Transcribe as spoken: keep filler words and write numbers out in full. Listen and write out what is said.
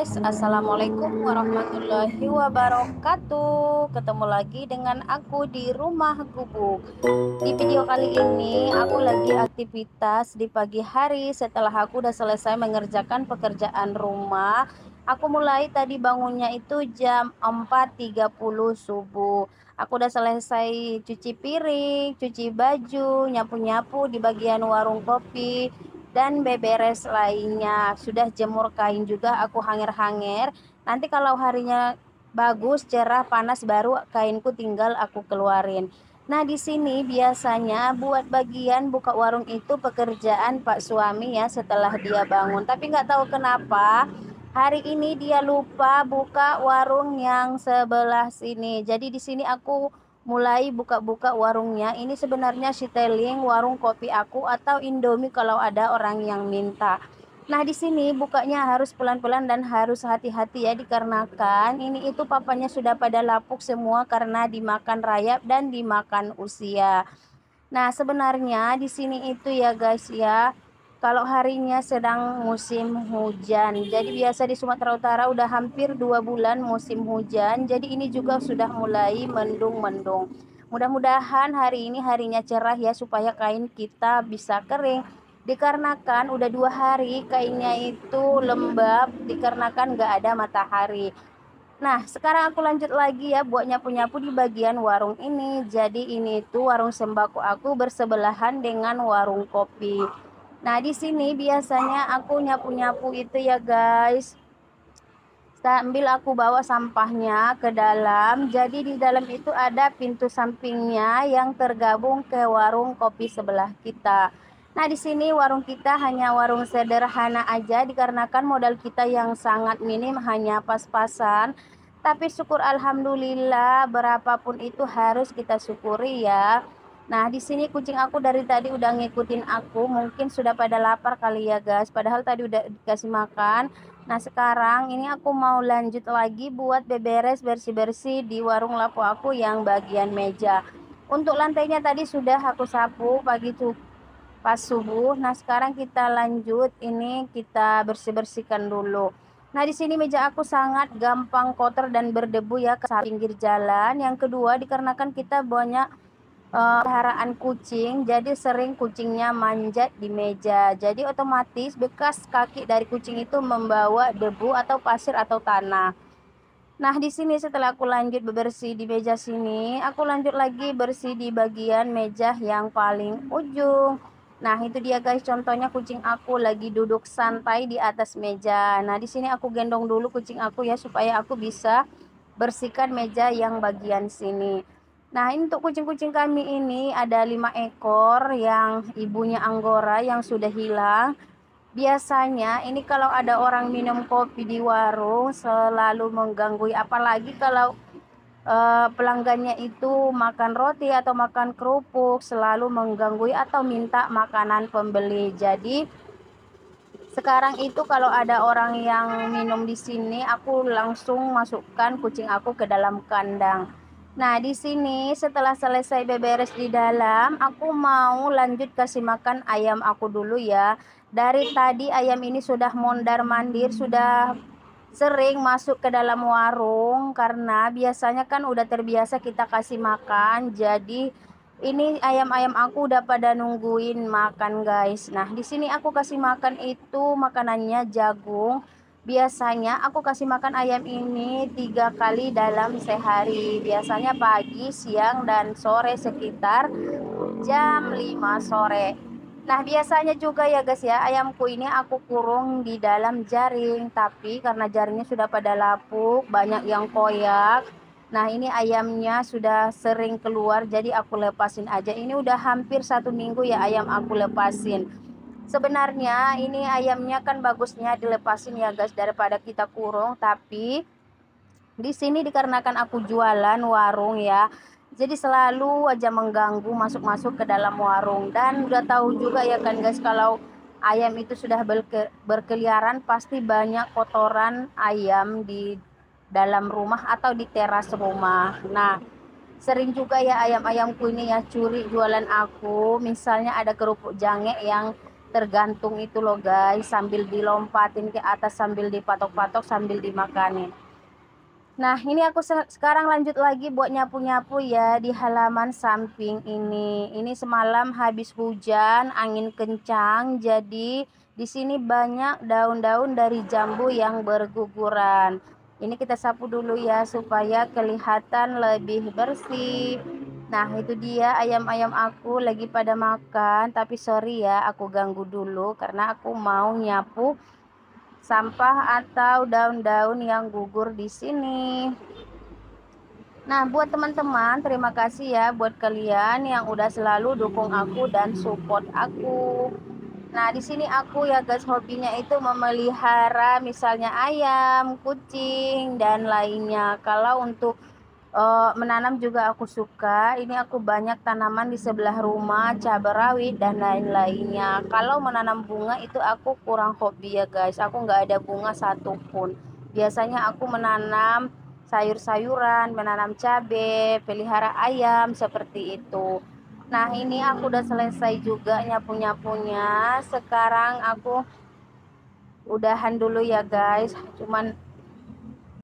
guys, assalamualaikum warahmatullahi wabarakatuh. Ketemu lagi dengan aku di rumah gubuk. Di video kali ini aku lagi aktivitas di pagi hari. Setelah aku udah selesai mengerjakan pekerjaan rumah, aku mulai tadi bangunnya itu jam empat tiga puluh subuh. Aku udah selesai cuci piring, cuci baju, nyapu-nyapu di bagian warung kopi dan beberes lainnya. Sudah jemur kain juga aku hanger-hanger. Nanti kalau harinya bagus, cerah, panas, baru kainku tinggal aku keluarin. Nah, di sini biasanya buat bagian buka warung itu pekerjaan Pak suami ya setelah dia bangun. Tapi nggak tahu kenapa hari ini dia lupa buka warung yang sebelah sini. Jadi di sini aku mulai buka-buka warungnya. Ini sebenarnya Citylink, warung kopi aku, atau Indomie kalau ada orang yang minta. Nah, di sini bukanya harus pelan-pelan dan harus hati-hati ya, dikarenakan ini itu papanya sudah pada lapuk semua karena dimakan rayap dan dimakan usia. Nah, sebenarnya di sini itu ya guys ya, kalau harinya sedang musim hujan. Jadi biasa di Sumatera Utara udah hampir dua bulan musim hujan. Jadi ini juga sudah mulai mendung-mendung. Mudah-mudahan hari ini harinya cerah ya supaya kain kita bisa kering. Dikarenakan udah dua hari kainnya itu lembab dikarenakan nggak ada matahari. Nah, sekarang aku lanjut lagi ya buat nyapu-nyapu di bagian warung ini. Jadi ini tuh warung sembako aku bersebelahan dengan warung kopi. Nah, di sini biasanya aku nyapu-nyapu itu ya guys, sambil aku bawa sampahnya ke dalam. Jadi di dalam itu ada pintu sampingnya yang tergabung ke warung kopi sebelah kita. Nah, di sini warung kita hanya warung sederhana aja dikarenakan modal kita yang sangat minim, hanya pas-pasan. Tapi syukur alhamdulillah, berapapun itu harus kita syukuri ya. Nah, di sini kucing aku dari tadi udah ngikutin aku, mungkin sudah pada lapar kali ya guys. Padahal tadi udah dikasih makan. Nah, sekarang ini aku mau lanjut lagi buat beberes bersih-bersih di warung lapo aku yang bagian meja. Untuk lantainya tadi sudah aku sapu pagi tuh pas subuh. Nah, sekarang kita lanjut, ini kita bersih-bersihkan dulu. Nah, di sini meja aku sangat gampang kotor dan berdebu ya ke pinggir jalan. Yang kedua, dikarenakan kita banyak eh, peliharaan kucing, jadi sering kucingnya manjat di meja. Jadi otomatis bekas kaki dari kucing itu membawa debu atau pasir atau tanah. Nah, di sini setelah aku lanjut bebersih di meja sini, aku lanjut lagi bersih di bagian meja yang paling ujung. Nah, itu dia guys, contohnya kucing aku lagi duduk santai di atas meja. Nah, di sini aku gendong dulu kucing aku ya supaya aku bisa bersihkan meja yang bagian sini. Nah, ini untuk kucing-kucing kami ini ada lima ekor yang ibunya Anggora yang sudah hilang. Biasanya ini kalau ada orang minum kopi di warung selalu mengganggu, apalagi kalau eh, pelanggannya itu makan roti atau makan kerupuk, selalu mengganggu atau minta makanan pembeli. Jadi sekarang itu kalau ada orang yang minum di sini, aku langsung masukkan kucing aku ke dalam kandang. Nah, di sini setelah selesai beberes di dalam, aku mau lanjut kasih makan ayam aku dulu ya. Dari tadi ayam ini sudah mondar-mandir, sudah sering masuk ke dalam warung karena biasanya kan udah terbiasa kita kasih makan. Jadi ini ayam-ayam aku udah pada nungguin makan guys. Nah, di sini aku kasih makan itu makanannya jagung. Biasanya aku kasih makan ayam ini tiga kali dalam sehari. Biasanya pagi, siang, dan sore sekitar jam lima sore. Nah, biasanya juga ya guys ya, ayamku ini aku kurung di dalam jaring. Tapi karena jaringnya sudah pada lapuk, banyak yang koyak. Nah, ini ayamnya sudah sering keluar, jadi aku lepasin aja. Ini udah hampir satu minggu ya ayam aku lepasin. Sebenarnya ini ayamnya kan bagusnya dilepasin ya guys daripada kita kurung, tapi di sini dikarenakan aku jualan warung ya, jadi selalu aja mengganggu masuk-masuk ke dalam warung. Dan udah tahu juga ya kan guys, kalau ayam itu sudah berke, berkeliaran pasti banyak kotoran ayam di dalam rumah atau di teras rumah. Nah, sering juga ya ayam-ayamku ini ya curi jualan aku. Misalnya ada kerupuk jange yang tergantung itu loh guys, sambil dilompatin ke atas, sambil dipatok-patok, sambil dimakanin. Nah, ini aku sekarang lanjut lagi buat nyapu-nyapu ya di halaman samping ini. Ini semalam habis hujan, angin kencang, jadi di sini banyak daun-daun dari jambu yang berguguran. Ini kita sapu dulu ya supaya kelihatan lebih bersih. Nah, itu dia ayam-ayam aku lagi pada makan, tapi sorry ya aku ganggu dulu karena aku mau nyapu sampah atau daun-daun yang gugur di sini. Nah, buat teman-teman, terima kasih ya buat kalian yang udah selalu dukung aku dan support aku. Nah, di sini aku ya guys, hobinya itu memelihara misalnya ayam, kucing, dan lainnya. Kalau untuk uh, menanam juga aku suka. Ini aku banyak tanaman di sebelah rumah, cabai rawit dan lain-lainnya. Kalau menanam bunga itu aku kurang hobi ya guys, aku nggak ada bunga satupun. Biasanya aku menanam sayur-sayuran, menanam cabai, pelihara ayam seperti itu. Nah, ini aku udah selesai juga nyapu-nyapunya. Sekarang aku udahan dulu ya guys, cuman